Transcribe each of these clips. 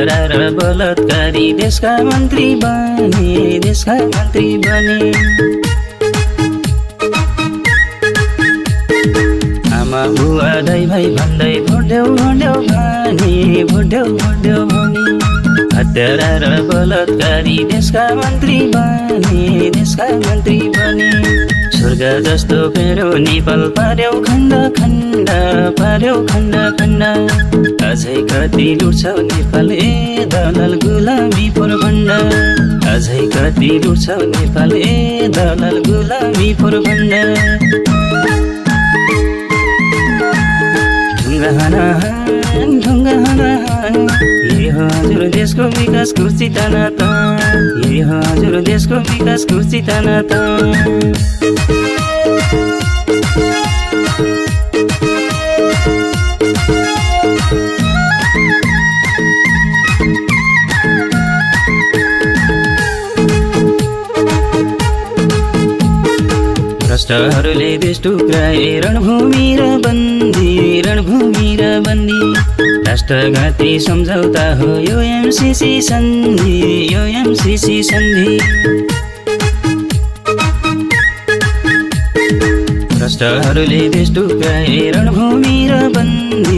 हत्यारा र बलात्कारी देशका मन्त्री बने आमा बुवा दाइ भाइ भन्दै भोट देऊ भने हत्यारा र बलात्कारी देशका मन्त्री बने स्वर्ग जस्तो फेरो नेपाल पार्यौ खण्ड अझै कति लुट्छौ नेपाल ए दलाल गुलामी पोरबन्द अझै कति लुट्छौ नेपाल ए दलाल गुलामी पोरबन्द ढुङ्गा ये हो हजुर देशको विकास कुर्सी ताना त ये हो हजुर देशको विकास कुर्सी ताना त भ्रष्टहरूले देश टुक्राए रणभूमि र बन्दी राष्ट्रघाती सम्झौता हो यो एमसीसी सन्धि भ्रष्टहरूले देश टुक्राए रणभूमि र बन्दी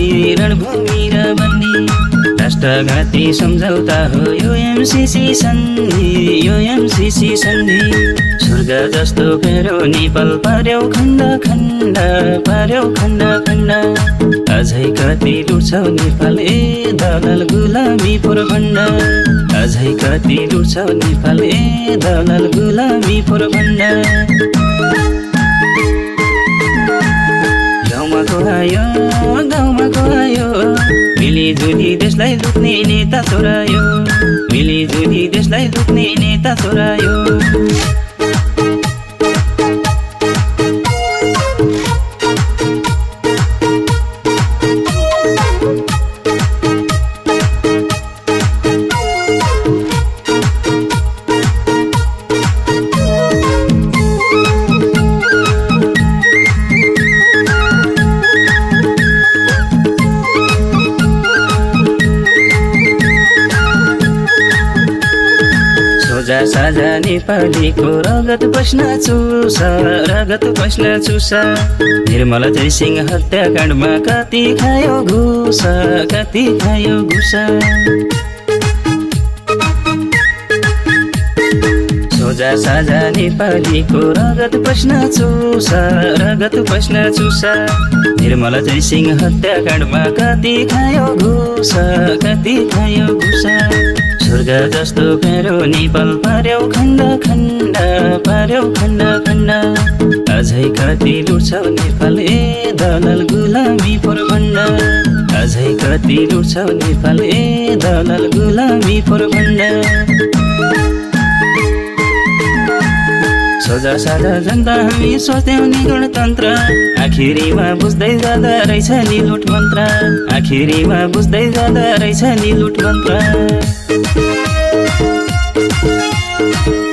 राष्ट्रघाती सम्झौता हो यो एमसीसी सन्धि स्वर्ग जस्तो फेरो नेपाल पार्यौ खण्ड अझै कति लुट्छौ नेपाल ए दलाल गुलामी पोरबन्द अझै कति लुट्छौ नेपाल ए दलाल गुलामी पोरबन्द गाउँमा को आयो मिलिजुली देशलाई लुट्ने नेता चोरायो मिलिजुली देशलाई लुट्ने नेता चोरायो साझा नेपालीको रगत पस्न चुसा निर्मला जयसिंह हत्याकाण्डमा कति खायो घुस सोझा साझा नेपालीको रगत पस्न चुसा निर्मला जयसिंह हत्याकाण्डमा कति खायो घुस स्वर्ग जस्तो फेरो नेपाल पार्यौ खण्ड अझै कति लुट्छौ नेपाल ए दलाल गुलामी पोरबन्द अझै कति लुट्छौ नेपाल ए दलाल गुलामी पोरबन्द सोझा साझा जनता हामी सोच्थ्यौं नि गणतन्त्र आखिरीमा बुझ्दै जाँदा रहेछ नि लुट मन्त्र